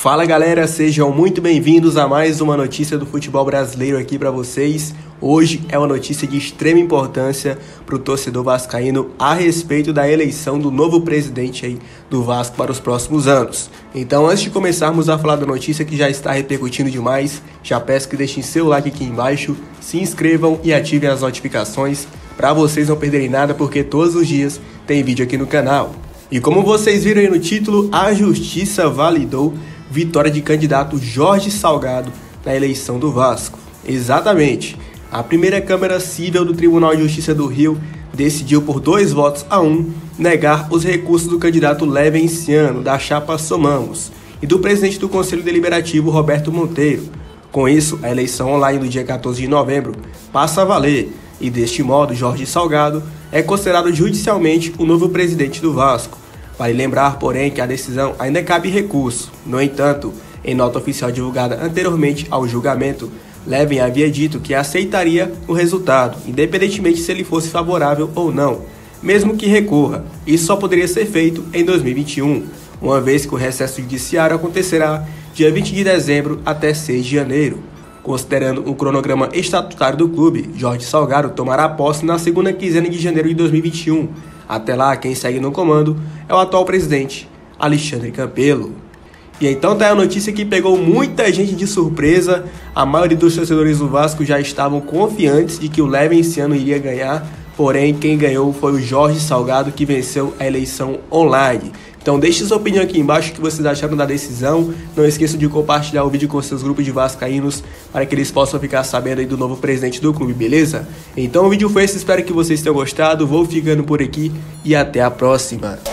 Fala galera, sejam muito bem-vindos a mais uma notícia do futebol brasileiro aqui para vocês. Hoje é uma notícia de extrema importância para o torcedor vascaíno a respeito da eleição do novo presidente aí do Vasco para os próximos anos. Então, antes de começarmos a falar da notícia que já está repercutindo demais, já peço que deixem seu like aqui embaixo, se inscrevam e ativem as notificações para vocês não perderem nada, porque todos os dias tem vídeo aqui no canal. E como vocês viram aí no título, a Justiça validou vitória de candidato Jorge Salgado na eleição do Vasco. Exatamente. A primeira Câmara Cível do Tribunal de Justiça do Rio decidiu por 2-1 negar os recursos do candidato Levenciano, da chapa Somamos, e do presidente do Conselho Deliberativo, Roberto Monteiro. Com isso, a eleição online do dia 14 de novembro passa a valer, e deste modo, Jorge Salgado é considerado judicialmente o novo presidente do Vasco. Vale lembrar, porém, que a decisão ainda cabe recurso. No entanto, em nota oficial divulgada anteriormente ao julgamento, Leven havia dito que aceitaria o resultado, independentemente se ele fosse favorável ou não, mesmo que recorra. Isso só poderia ser feito em 2021, uma vez que o recesso judiciário acontecerá dia 20 de dezembro até 6 de janeiro. Considerando o cronograma estatutário do clube, Jorge Salgado tomará posse na segunda quinzena de janeiro de 2021. Até lá, quem segue no comando é o atual presidente, Alexandre Campelo. E então tá a notícia que pegou muita gente de surpresa. A maioria dos torcedores do Vasco já estavam confiantes de que o Levenciano iria ganhar, porém quem ganhou foi o Jorge Salgado, que venceu a eleição online. Então deixe sua opinião aqui embaixo, o que vocês acharam da decisão. Não esqueçam de compartilhar o vídeo com seus grupos de vascaínos, para que eles possam ficar sabendo aí do novo presidente do clube, beleza? Então o vídeo foi esse, espero que vocês tenham gostado. Vou ficando por aqui e até a próxima.